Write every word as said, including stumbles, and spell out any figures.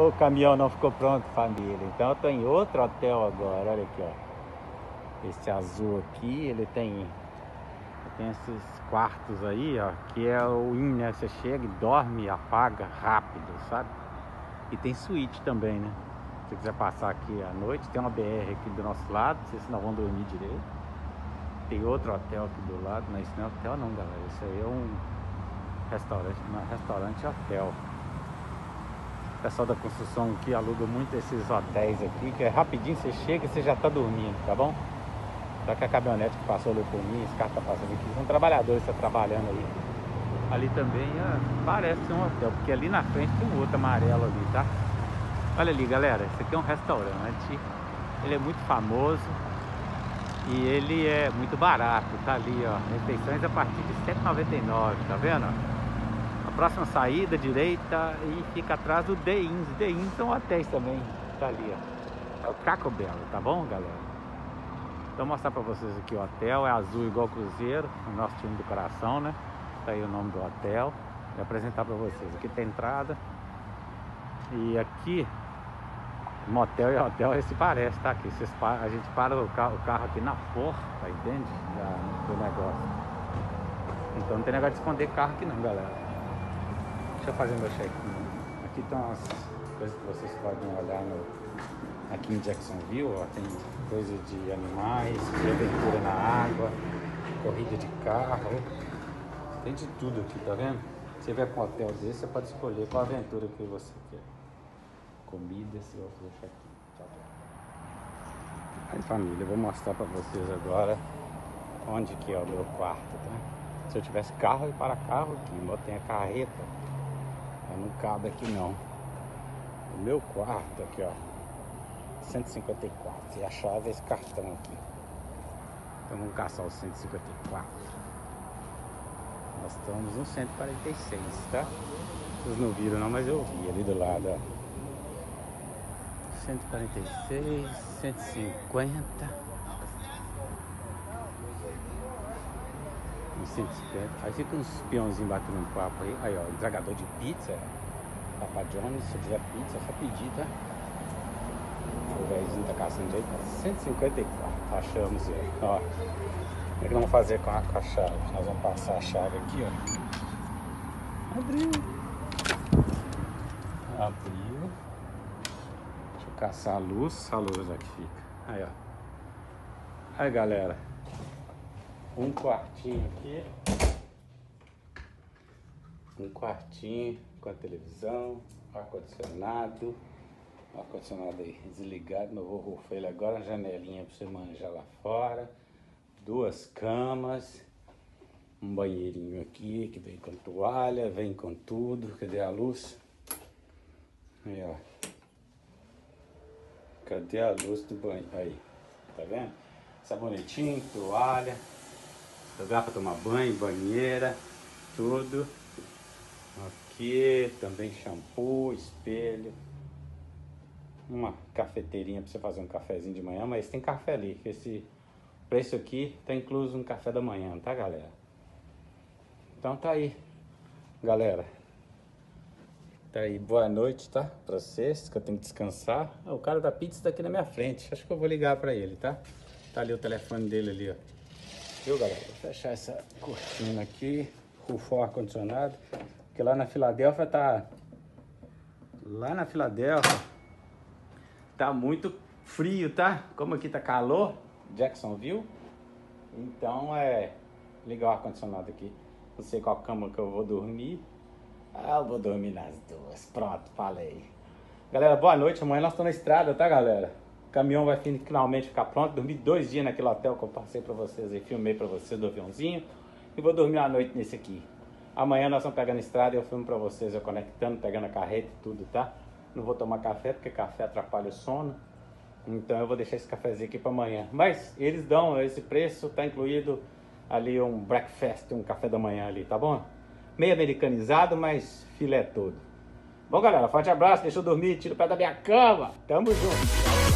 O caminhão não ficou pronto, família. Então eu tô em outro hotel agora. Olha aqui, ó. Esse azul aqui, ele tem tem esses quartos aí, ó, que é o in, né? Você chega e dorme e apaga rápido, sabe? E tem suíte também, né? Se você quiser passar aqui à noite, tem uma B R aqui do nosso lado, vocês não vão dormir direito. Tem outro hotel aqui do lado. Não, isso não é hotel não, galera. Isso aí é um restaurante, não, restaurante hotel. O pessoal da construção aqui aluga muito esses hotéis aqui, que é rapidinho, você chega e você já tá dormindo, tá bom? Só que a caminhonete que passou ali por mim, esse carro tá passando aqui, são trabalhadores que estão trabalhando ali. Ali também ah, parece ser um hotel, porque ali na frente tem um outro amarelo ali, tá? Olha ali, galera, esse aqui é um restaurante, ele é muito famoso e ele é muito barato, tá ali, ó, refeições a partir de sete reais e noventa e nove centavos, tá vendo? A próxima saída direita e fica atrás do The Inns. The Inns são hotéis também, tá ali, ó. É o Taco Bell, tá bom, galera? Então vou mostrar pra vocês aqui o hotel, é azul igual Cruzeiro, o nosso time do coração, né? Tá aí o nome do hotel. Vou apresentar pra vocês. Aqui tem entrada. E aqui, motel e hotel, esse parece, tá? Aqui vocês, a gente para o carro, o carro aqui na porta, entende? Já, do negócio. Então não tem negócio de esconder carro aqui não, galera. Deixa eu fazer meu check-in. Aqui estão as coisas que vocês podem olhar no, aqui em Jacksonville, ó. Tem coisa de animais, de aventura na água, corrida de carro, tem de tudo aqui, tá vendo? Você vai para um hotel desse, você pode escolher qual aventura que você quer. Comida, se eu fazer check-in. Tchau, tchau. Aí, família, eu vou mostrar para vocês agora onde que é o meu quarto, tá? Se eu tivesse carro, eu para carro aqui, mas tem a carreta. Não cabe aqui não. O meu quarto aqui, ó, cento e cinquenta e quatro. E a chave é esse cartão aqui. Então vamos caçar o cento e cinquenta e quatro. Nós estamos no cento e quarenta e seis, tá? Vocês não viram não, mas eu vi ali do lado, ó. cento e quarenta e seis, cento e cinquenta. cento e cinquenta. Aí fica uns peãozinhos batendo um papo aí. Aí, ó, entregador de pizza. Papa John's, se tiver pizza, é só pedir, tá? O velhinho tá caçando jeito. cento e cinquenta e quatro, achamos ele. Ó, o que é que vamos fazer com a, com a chave? Nós vamos passar a chave aqui, ó. Abriu. Abriu. Deixa eu caçar a luz. A luz aqui fica. Aí, ó. Aí, galera. Um quartinho aqui. Um quartinho com a televisão, ar-condicionado. O ar-condicionado aí desligado, não vou rufar ele agora. Janelinha para você manjar lá fora. Duas camas. Um banheirinho aqui que vem com toalha, vem com tudo. Cadê a luz? Aí, ó. Cadê a luz do banho? Aí, tá vendo? Sabonetinho, toalha. Lugar para tomar banho, banheira, tudo. Aqui também shampoo, espelho. Uma cafeteirinha para você fazer um cafezinho de manhã, mas tem café ali. Esse preço aqui tá incluso no café da manhã, tá, galera? Então tá aí, galera. Tá aí, boa noite, tá? Pra vocês, que eu tenho que descansar. Ah, o cara da pizza tá aqui na minha frente. Acho que eu vou ligar pra ele, tá? Tá ali o telefone dele ali, ó. Viu, galera? Vou fechar essa cortina aqui, rufar o ar-condicionado, porque lá na Filadélfia tá... Lá na Filadélfia tá muito frio, tá? Como aqui tá calor, Jacksonville, então é... Ligar o ar-condicionado aqui. Não sei qual cama que eu vou dormir. Ah, eu vou dormir nas duas. Pronto, falei. Galera, boa noite. Amanhã nós estamos na estrada, tá, galera? O caminhão vai finalmente ficar pronto. Dormi dois dias naquele hotel que eu passei pra vocês e filmei pra vocês do aviãozinho. E vou dormir a noite nesse aqui. Amanhã nós vamos pegando a estrada e eu filmo pra vocês, eu conectando, pegando a carreta e tudo, tá? Não vou tomar café, porque café atrapalha o sono. Então eu vou deixar esse cafezinho aqui pra amanhã. Mas eles dão esse preço, tá incluído ali um breakfast, um café da manhã ali, tá bom? Meio americanizado, mas filé todo. Bom, galera, forte abraço, deixa eu dormir, tira o pé da minha cama. Tamo junto.